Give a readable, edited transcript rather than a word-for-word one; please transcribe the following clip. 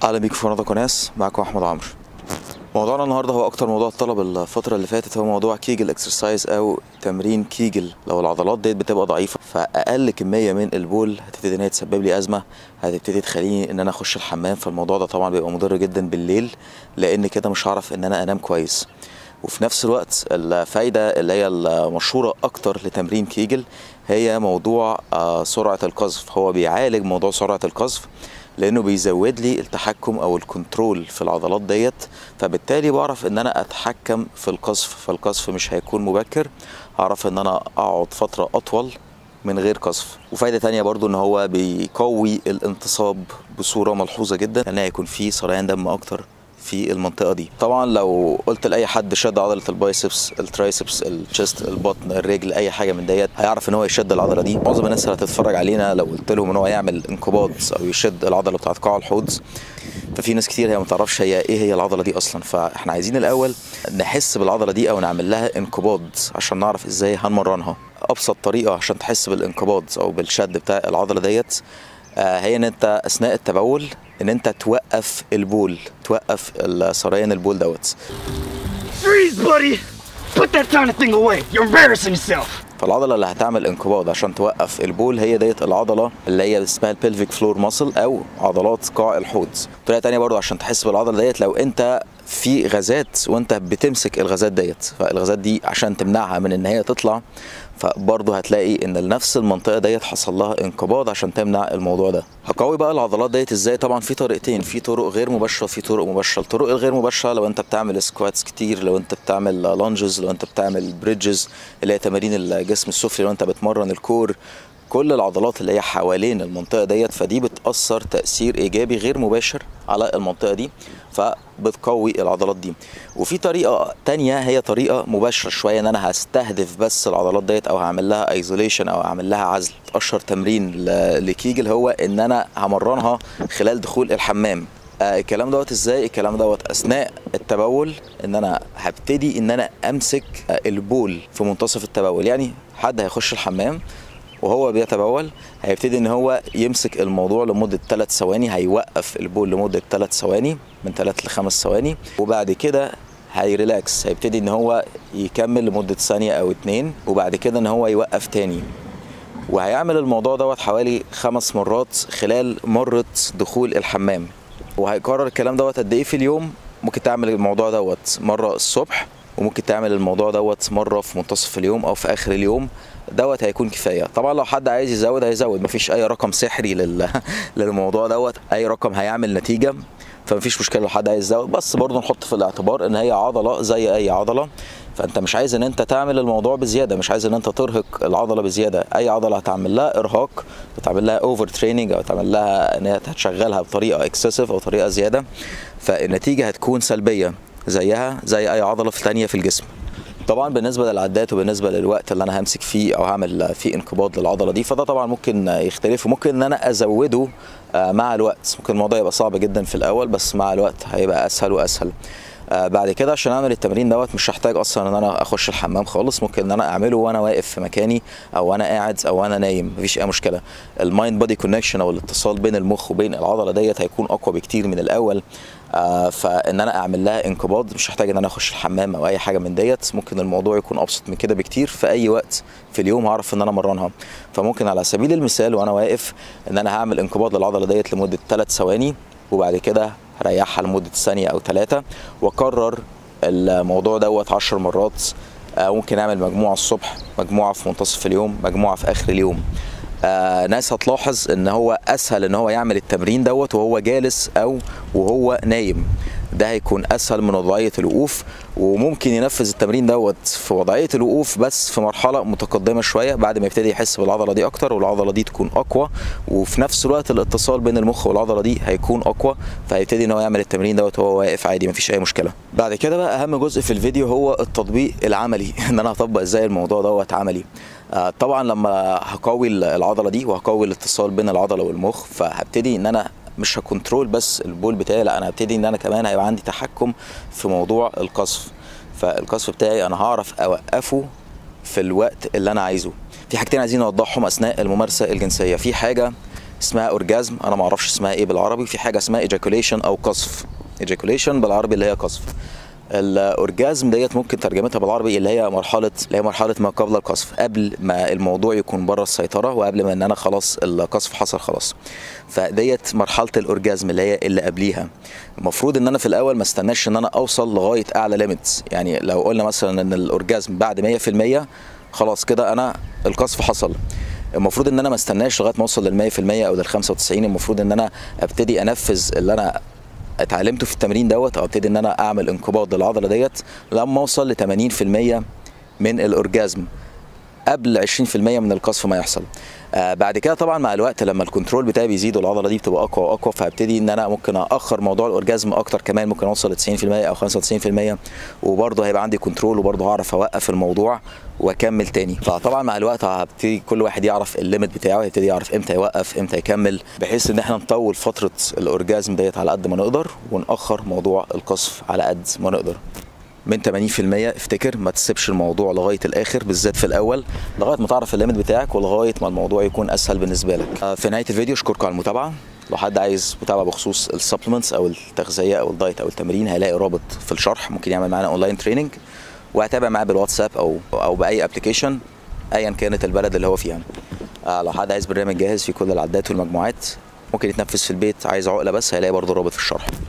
اهلا بيكم في قناه كوناس. معاكم احمد عمرو. موضوعنا النهارده هو اكتر موضوع طلب الفتره اللي فاتت، هو موضوع كيجل اكسرسايز او تمرين كيجل. لو العضلات ديت بتبقى ضعيفه فاقل كميه من البول هتبتدي ان هي تسبب لي ازمه، هتبتدي تخليني ان انا اخش الحمام. فالموضوع ده طبعا بيبقى مضر جدا بالليل، لان كده مش هعرف ان انا انام كويس. وفي نفس الوقت الفايده اللي هي المشهوره اكتر لتمرين كيجل هي موضوع سرعه القذف. هو بيعالج موضوع سرعه القذف لانه بيزود لي التحكم او الكنترول في العضلات ديت، فبالتالي بعرف ان انا اتحكم في القذف. فالقذف مش هيكون مبكر، هعرف ان انا اقعد فتره اطول من غير قذف. وفايده تانية برضو ان هو بيقوي الانتصاب بصوره ملحوظه جدا، لان هيكون فيه سريان دم اكتر في المنطقه دي. طبعا لو قلت لاي حد شد عضله البايسبس، الترايسبس، الشيست، البطن، الرجل، اي حاجه من ديت، هيعرف ان هو يشد العضله دي. معظم الناس اللي هتتفرج علينا لو قلت لهم ان هو يعمل انقباض او يشد العضله بتاعت قاع الحوض، ففي ناس كتير هي ما تعرفش هي ايه هي العضله دي اصلا. فاحنا عايزين الاول نحس بالعضله دي او نعمل لها انقباض عشان نعرف ازاي هنمرنها. ابسط طريقه عشان تحس بالانقباض او بالشد بتاع العضله ديت هي ان انت اثناء التبول ان انت توقف البول، توقف سريان البول دوت. Freeze, buddy! Put that kind of thing away. You're embarrassing yourself. فالعضله اللي هتعمل انقباض عشان توقف البول هي ديت العضله اللي هي اسمها البلفيك فلور ماسل او عضلات قاع الحوض. طريقه تانية برضو عشان تحس بالعضله ديت، لو انت في غازات وانت بتمسك الغازات ديت، فالغازات دي عشان تمنعها من ان هي تطلع، فبرضه هتلاقي ان نفس المنطقه ديت حصل لها انقباض عشان تمنع الموضوع ده. هقوي بقى العضلات ديت ازاي؟ طبعا في طريقتين، في طرق غير مباشره وفي طرق مباشره. الطرق الغير مباشره لو انت بتعمل سكواتس كتير، لو انت بتعمل لانجز، لو انت بتعمل بريدجز اللي هي تمارين الجسم السفلي، لو انت بتمرن الكور، كل العضلات اللي هي حوالين المنطقه ديت، فدي بتاثر تاثير ايجابي غير مباشر على المنطقه دي، فبتقوي العضلات دي. وفي طريقه تانية هي طريقه مباشره شويه، ان انا هستهدف بس العضلات ديت او هعمل لها ايزوليشن او هعمل لها عزل. اشهر تمرين لكيجل هو ان انا همرنها خلال دخول الحمام. الكلام دوت ازاي؟ الكلام دوت اثناء التبول، ان انا هبتدي ان انا امسك البول في منتصف التبول. يعني حد هيخش الحمام وهو بيتبول هيبتدي ان هو يمسك الموضوع لمده 3 ثواني، هيوقف البول لمده 3 ثواني، من 3 ل 5 ثواني، وبعد كده هيريلاكس، هيبتدي ان هو يكمل لمده ثانيه او 2، وبعد كده ان هو يوقف تاني. وهيعمل الموضوع دوت حوالي 5 مرات خلال مره دخول الحمام. وهيكرر الكلام دوت قد ايه في اليوم؟ ممكن تعمل الموضوع دوت مره الصبح، وممكن تعمل الموضوع دوت مره في منتصف اليوم او في اخر اليوم. دوت هيكون كفايه. طبعا لو حد عايز يزود هيزود، مفيش اي رقم سحري للموضوع دوت، اي رقم هيعمل نتيجه، فمفيش مشكله لو حد عايز يزود. بس برضه نحط في الاعتبار ان هي عضله زي اي عضله، فانت مش عايز ان انت تعمل الموضوع بزياده، مش عايز ان انت ترهق العضله بزياده. اي عضله هتعمل لها ارهاق، بتعمل لها اوفر تريننج، او تعمل لها ان هي هتشغلها بطريقه اكسسيف او طريقه زياده، فالنتيجه هتكون سلبيه زيها زي اي عضله ثانيه في الجسم. طبعا بالنسبه للعدات وبالنسبه للوقت اللي انا همسك فيه او هعمل فيه انقباض للعضله دي، فده طبعا ممكن يختلف، وممكن ان انا ازوده مع الوقت. ممكن الموضوع يبقى صعب جدا في الاول، بس مع الوقت هيبقى اسهل واسهل. بعد كده عشان اعمل التمرين دوت مش هحتاج اصلا ان انا اخش الحمام خالص، ممكن ان انا اعمله وانا واقف في مكاني او وانا قاعد او وانا نايم، مفيش اي مشكله. المايند بودي كونكشن او الاتصال بين المخ وبين العضله ديت هيكون اقوى بكتير من الاول. فان انا اعمل لها انقباض مش هحتاج ان انا اخش الحمام او اي حاجه من ديت. ممكن الموضوع يكون ابسط من كده بكتير، في اي وقت في اليوم هعرف ان انا امرنها. فممكن على سبيل المثال وانا واقف ان انا هعمل انقباض للعضله ديت لمده 3 ثواني، وبعد كده هريحها لمده ثانيه او 3، واكرر الموضوع دوت 10 مرات. ممكن اعمل مجموعه الصبح، مجموعه في منتصف اليوم، مجموعه في اخر اليوم. ناس هتلاحظ ان هو اسهل ان هو يعمل التمرين دوت وهو جالس او وهو نايم. ده هيكون اسهل من وضعيه الوقوف، وممكن ينفذ التمرين دوت في وضعيه الوقوف بس في مرحله متقدمه شويه، بعد ما يبتدي يحس بالعضله دي اكتر والعضله دي تكون اقوى، وفي نفس الوقت الاتصال بين المخ والعضله دي هيكون اقوى، فهيبتدي ان هو يعمل التمرين دوت وهو واقف عادي، مفيش اي مشكله. بعد كده بقى اهم جزء في الفيديو هو التطبيق العملي ان انا هطبق ازاي الموضوع دوت عملي. طبعا لما هقوي العضله دي وهقوي الاتصال بين العضله والمخ، فهبتدي ان انا مش هكنترول بس البول بتاعي، لا انا هبتدي ان انا كمان هيبقى عندي تحكم في موضوع القذف. فالقذف بتاعي انا هعرف اوقفه في الوقت اللي انا عايزه. في حاجتين عايزين نوضحهم اثناء الممارسه الجنسيه. في حاجه اسمها اورجازم، انا ما اعرفش اسمها ايه بالعربي. في حاجه اسمها ايجاكوليشن او قصف. ايجاكوليشن بالعربي اللي هي قصف. الاورجازم ديت ممكن ترجمتها بالعربي اللي هي مرحله ما قبل القصف، قبل ما الموضوع يكون بره السيطره وقبل ما ان انا خلاص القصف حصل خلاص. فديت مرحله الاورجازم اللي هي اللي قبليها. المفروض ان انا في الاول ما استناش ان انا اوصل لغايه اعلى ليميتس. يعني لو قلنا مثلا ان الاورجازم بعد 100% خلاص كده انا القصف حصل. المفروض ان انا ما استناش لغايه ما اوصل لل 100% او لل 95. المفروض ان انا ابتدي انفذ اللي انا اتعلمته في التمرين دوت، او ابتدي ان انا اعمل انقباض للعضله ديت لما اوصل ل 80% من الاورجازم قبل 20% من القصف ما يحصل. بعد كده طبعا مع الوقت لما الكنترول بتاعي بيزيد والعضله دي بتبقى اقوى واقوى، فهبتدي ان انا ممكن اخر موضوع الاورجازم اكتر كمان، ممكن اوصل ل 90% او 95%، وبرضه هيبقى عندي كنترول وبرضه هعرف اوقف الموضوع واكمل تاني. فطبعا مع الوقت هبتدي كل واحد يعرف الليميت بتاعه، يبتدي يعرف امتى يوقف امتى يكمل، بحيث ان احنا نطول فتره الاورجازم ديت على قد ما نقدر ونأخر موضوع القصف على قد ما نقدر. من 80% افتكر ما تسيبش الموضوع لغايه الاخر، بالذات في الاول، لغايه ما تعرف الليميت بتاعك ولغايه ما الموضوع يكون اسهل بالنسبه لك. في نهايه الفيديو اشكركم على المتابعه. لو حد عايز متابعه بخصوص السبلمنتس او التغذيه او الدايت او التمرين هيلاقي رابط في الشرح، ممكن يعمل معانا اونلاين تريننج، وهتابع معاه بالواتساب او باي ابلكيشن ايا كانت البلد اللي هو فيها. لو حد عايز برنامج جاهز فيه كل العدات والمجموعات ممكن يتنفذ في البيت، عايز عقله بس، هيلاقي برضه رابط في الشرح.